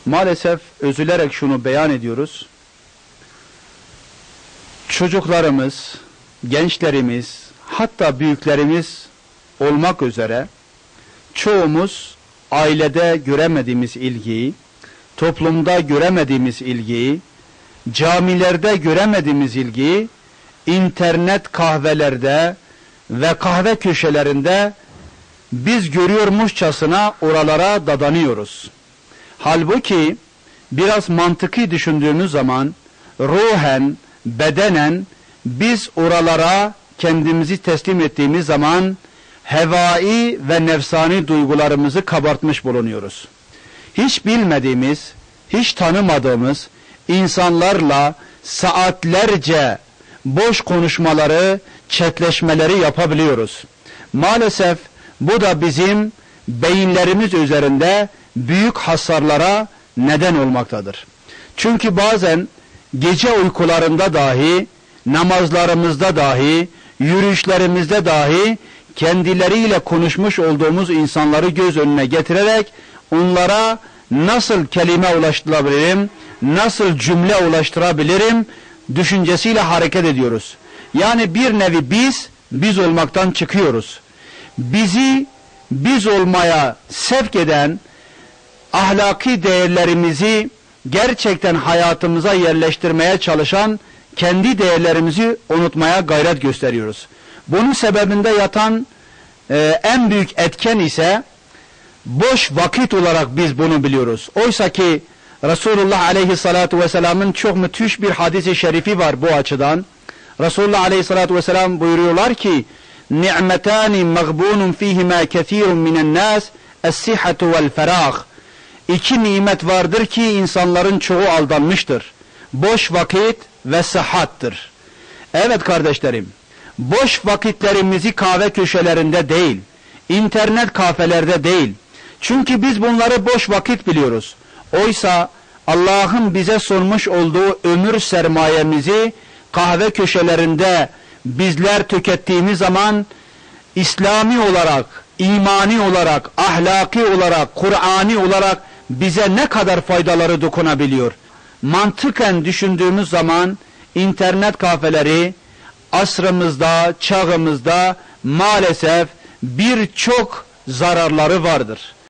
Maalesef üzülerek şunu beyan ediyoruz. Çocuklarımız, gençlerimiz, hatta büyüklerimiz olmak üzere çoğumuz ailede göremediğimiz ilgiyi, toplumda göremediğimiz ilgiyi, camilerde göremediğimiz ilgiyi, internet kahvelerde ve kahve köşelerinde biz görüyormuşçasına oralara dadanıyoruz. Halbuki biraz mantıki düşündüğümüz zaman ruhen, bedenen biz oralara kendimizi teslim ettiğimiz zaman hevai ve nefsani duygularımızı kabartmış bulunuyoruz. Hiç bilmediğimiz, hiç tanımadığımız insanlarla saatlerce boş konuşmaları, chatleşmeleri yapabiliyoruz. Maalesef bu da bizim beyinlerimiz üzerinde büyük hasarlara neden olmaktadır. Çünkü bazen gece uykularında dahi, namazlarımızda dahi, yürüyüşlerimizde dahi kendileriyle konuşmuş olduğumuz insanları göz önüne getirerek onlara nasıl kelime ulaştırabilirim, nasıl cümle ulaştırabilirim düşüncesiyle hareket ediyoruz. Yani bir nevi biz olmaktan çıkıyoruz. Bizi biz olmaya sevk eden ahlaki değerlerimizi gerçekten hayatımıza yerleştirmeye çalışan kendi değerlerimizi unutmaya gayret gösteriyoruz. Bunun sebebinde yatan en büyük etken ise boş vakit olarak biz bunu biliyoruz. Oysa ki Resulullah Aleyhissalatu Vesselam'ın çok müthiş bir hadis-i şerifi var bu açıdan. Resulullah Aleyhissalatu Vesselam buyuruyorlar ki ni'metani mağbunun fihima kethirun minen nas es-sihhatu vel ferah. İki nimet vardır ki insanların çoğu aldanmıştır. Boş vakit ve sıhhattır. Evet kardeşlerim, boş vakitlerimizi kahve köşelerinde değil, internet kafelerde değil. Çünkü biz bunları boş vakit biliyoruz. Oysa Allah'ın bize sunmuş olduğu ömür sermayemizi kahve köşelerinde bizler tükettiğimiz zaman İslami olarak, imani olarak, ahlaki olarak, Kur'ani olarak bize ne kadar faydaları dokunabiliyor? Mantıken düşündüğümüz zaman internet kafeleri asrımızda, çağımızda maalesef birçok zararları vardır.